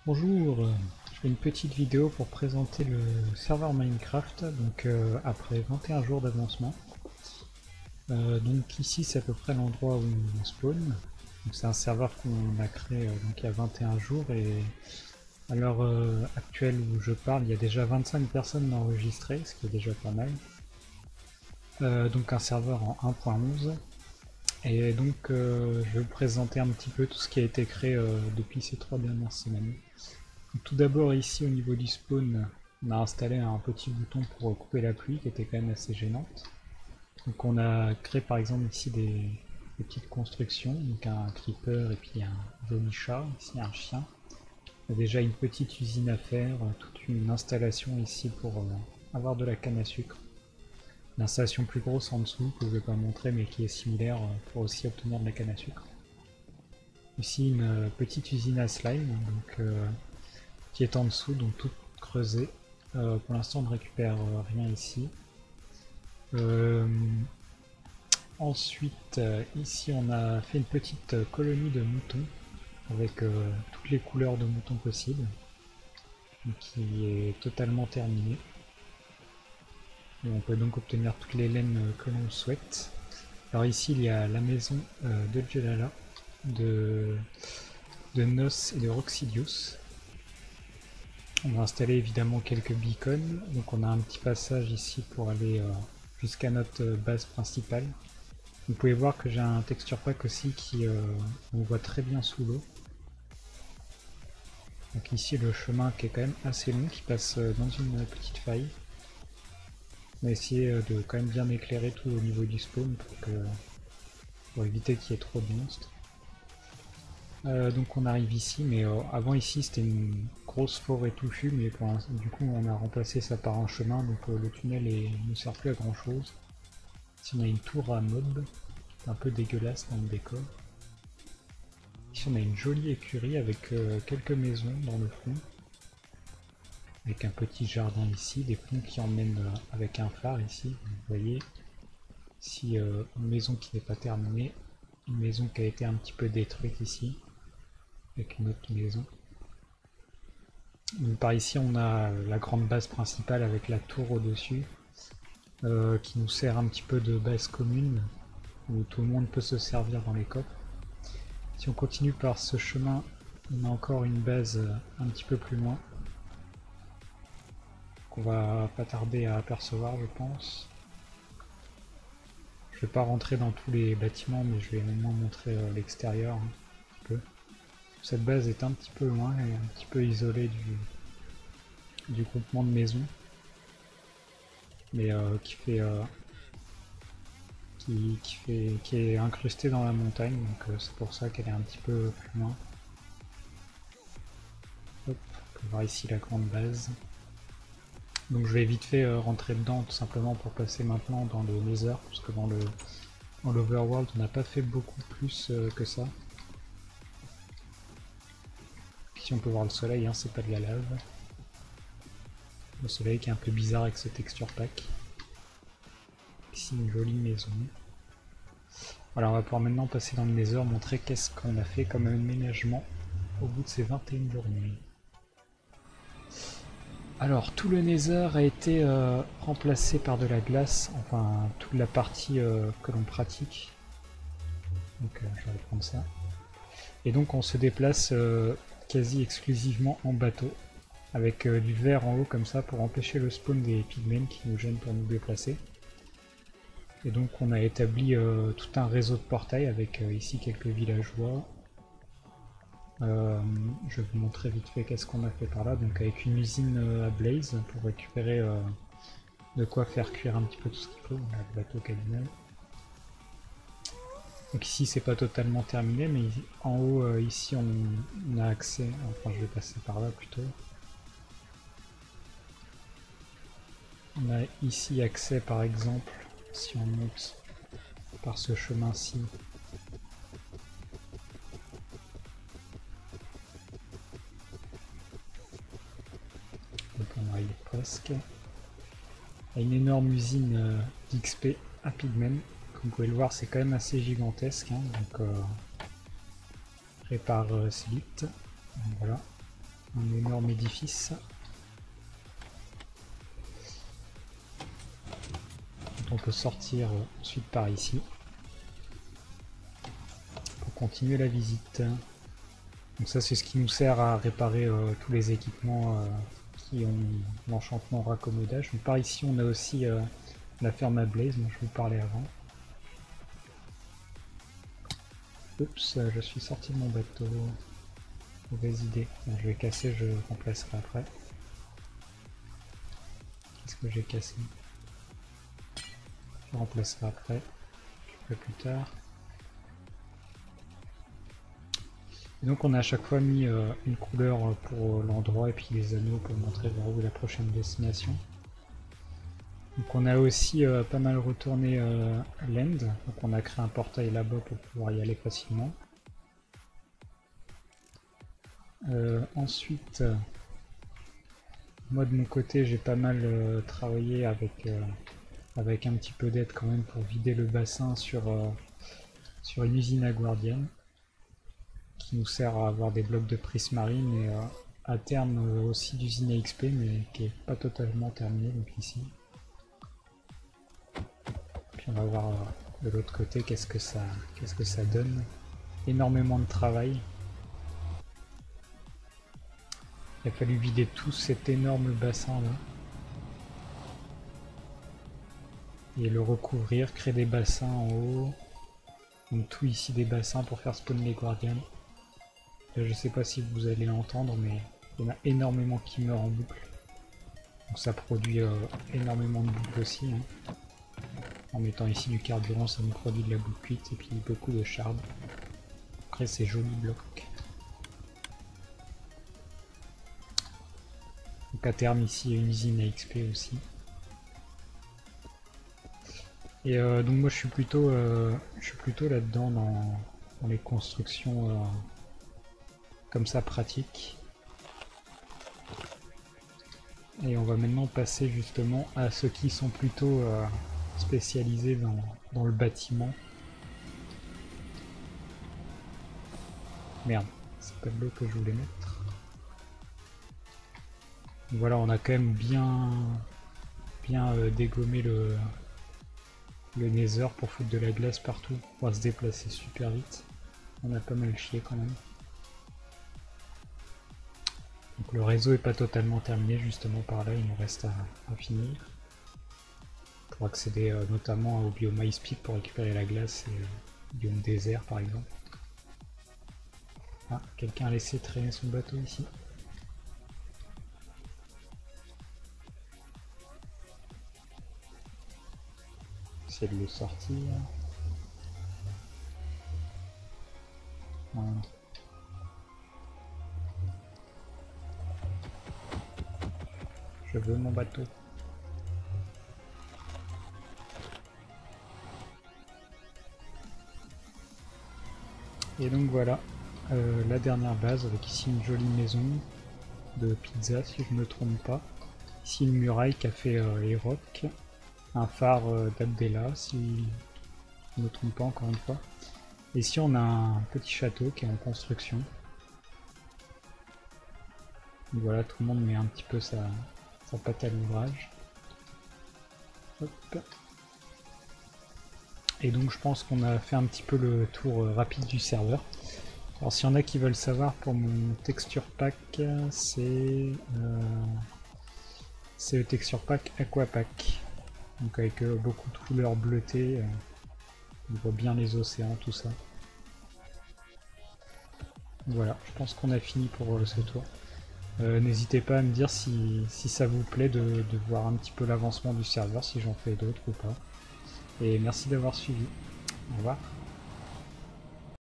Bonjour, je fais une petite vidéo pour présenter le serveur Minecraft, donc après 21 jours d'avancement. Donc ici c'est à peu près l'endroit où on spawn. C'est un serveur qu'on a créé donc il y a 21 jours et à l'heure actuelle où je parle, il y a déjà 25 personnes enregistrées, ce qui est déjà pas mal. Donc un serveur en 1.11. Et donc je vais vous présenter un petit peu tout ce qui a été créé depuis ces 3 dernières semaines. Tout d'abord ici au niveau du spawn, on a installé un petit bouton pour couper la pluie qui était quand même assez gênante. Donc on a créé par exemple ici des petites constructions, donc un creeper et puis un joli chat, ici un chien. On a déjà une petite usine à faire, toute une installation ici pour avoir de la canne à sucre. Une installation plus grosse en dessous que je ne vais pas montrer mais qui est similaire pour aussi obtenir de la canne à sucre. Ici une petite usine à slime, donc qui est en dessous, donc toute creusée. Pour l'instant on ne récupère rien ici. Ensuite, ici on a fait une petite colonie de moutons avec toutes les couleurs de moutons possibles, qui est totalement terminée. Et on peut donc obtenir toutes les laines que l'on souhaite. Alors ici il y a la maison de Jelala, de Nos et de Roxidius. On va installer évidemment quelques beacons, donc on a un petit passage ici pour aller jusqu'à notre base principale. Vous pouvez voir que j'ai un texture pack aussi qui on voit très bien sous l'eau. Donc ici le chemin qui est quand même assez long, qui passe dans une petite faille. On va essayer de quand même bien éclairer tout au niveau du spawn pour éviter qu'il y ait trop de monstres. Donc on arrive ici, mais avant ici c'était une grosse forêt touffue, mais du coup on a remplacé ça par un chemin, donc le tunnel ne sert plus à grand chose. Ici on a une tour à mob, un peu dégueulasse dans le décor. Ici on a une jolie écurie avec quelques maisons dans le fond, avec un petit jardin ici, des ponts qui emmènent avec un phare ici, vous voyez. Ici une maison qui n'est pas terminée, une maison qui a été un petit peu détruite ici, avec une autre maison. Donc par ici on a la grande base principale avec la tour au-dessus, qui nous sert un petit peu de base commune, où tout le monde peut se servir dans les coffres. Si on continue par ce chemin, on a encore une base un petit peu plus loin, qu'on va pas tarder à apercevoir je pense. Je vais pas rentrer dans tous les bâtiments, mais je vais au moins montrer l'extérieur un petit peu. Cette base est un petit peu loin et un petit peu isolée du groupement de maisons, mais qui est incrustée dans la montagne, donc c'est pour ça qu'elle est un petit peu plus loin. Hop, on peut voir ici la grande base. Donc je vais vite fait rentrer dedans tout simplement pour passer maintenant dans le Nether, parce que dans l'Overworld on n'a pas fait beaucoup plus que ça. Ici on peut voir le soleil, hein, c'est pas de la lave. Le soleil qui est un peu bizarre avec ce texture pack. Ici une jolie maison. Voilà, on va pouvoir maintenant passer dans le Nether, montrer qu'est-ce qu'on a fait comme aménagement au bout de ces 21 journées. Alors tout le Nether a été remplacé par de la glace, enfin toute la partie que l'on pratique. Donc je vais reprendre ça. Et donc on se déplace quasi exclusivement en bateau, avec du verre en haut comme ça pour empêcher le spawn des pigmen qui nous gênent pour nous déplacer. Et donc on a établi tout un réseau de portails avec ici quelques villageois. Je vais vous montrer vite fait qu'est-ce qu'on a fait par là, donc avec une usine à blaze pour récupérer de quoi faire cuire un petit peu tout ce qu'il faut. On a le bateau caninal. Donc ici c'est pas totalement terminé, mais en haut ici on a accès, enfin je vais passer par là plutôt. On a ici accès par exemple, si on monte par ce chemin-ci, donc on arrive presque, à une énorme usine d'XP à pigmen. Comme vous pouvez le voir, c'est quand même assez gigantesque, hein, donc prépare Slip. Voilà. un énorme édifice. On peut sortir ensuite par ici pour continuer la visite. Donc ça c'est ce qui nous sert à réparer tous les équipements qui ont l'enchantement raccommodage. Donc par ici on a aussi la ferme à Blaze dont je vous parlais avant. Oups, je suis sorti de mon bateau. Mauvaise idée. Bon, je vais casser, je remplacerai après. Qu'est-ce que j'ai cassé? Je remplacerai après, un peu plus tard. Et donc on a à chaque fois mis une couleur pour l'endroit et puis les anneaux pour montrer vers où est la prochaine destination. Donc on a aussi pas mal retourné l'end, donc on a créé un portail là-bas pour pouvoir y aller facilement. Ensuite, moi de mon côté j'ai pas mal travaillé avec un petit peu d'aide quand même pour vider le bassin sur une usine à guardienne qui nous sert à avoir des blocs de prismarine et à terme aussi d'usine à XP mais qui est pas totalement terminée donc ici. Puis on va voir de l'autre côté qu'est-ce que ça donne. Énormément de travail. Il a fallu vider tout cet énorme bassin là. Et le recouvrir, créer des bassins en haut. Donc tout ici des bassins pour faire spawn les guardians. Là, je sais pas si vous allez l'entendre mais il y en a énormément qui meurent en boucle. Donc ça produit énormément de boucle aussi. Hein. En mettant ici du carburant ça nous produit de la boucle cuite et puis beaucoup de shard. Après c'est joli bloc. Donc à terme ici il y a une usine à XP aussi. Et donc moi je suis plutôt là-dedans dans les constructions comme ça pratiques. Et on va maintenant passer justement à ceux qui sont plutôt spécialisés dans le bâtiment. Merde, c'est pas de l'eau que je voulais mettre. Donc voilà, on a quand même bien dégommé le nether pour foutre de la glace partout. On va se déplacer super vite. On a pas mal chié quand même. Donc le réseau est pas totalement terminé justement par là, il nous reste à finir. Pour accéder notamment au biome Ice Peak pour récupérer la glace et biome désert par exemple. Ah, quelqu'un a laissé traîner son bateau ici. Essayer de le sortir. Voilà. Je veux mon bateau. Et donc voilà, la dernière base avec ici une jolie maison de pizza si je ne me trompe pas. Ici une muraille qui a fait les rocs. Un phare d'Abdella si je ne me trompe pas encore une fois. Et ici on a un petit château qui est en construction. Donc voilà, tout le monde met un petit peu sa patte à l'ouvrage. Et donc je pense qu'on a fait un petit peu le tour rapide du serveur. Alors s'il y en a qui veulent savoir, pour mon texture pack, c'est le texture pack Aquapack. Donc avec beaucoup de couleurs bleutées, on voit bien les océans, tout ça. Voilà, je pense qu'on a fini pour ce tour. N'hésitez pas à me dire si ça vous plaît de voir un petit peu l'avancement du serveur, si j'en fais d'autres ou pas. Et merci d'avoir suivi. Au revoir.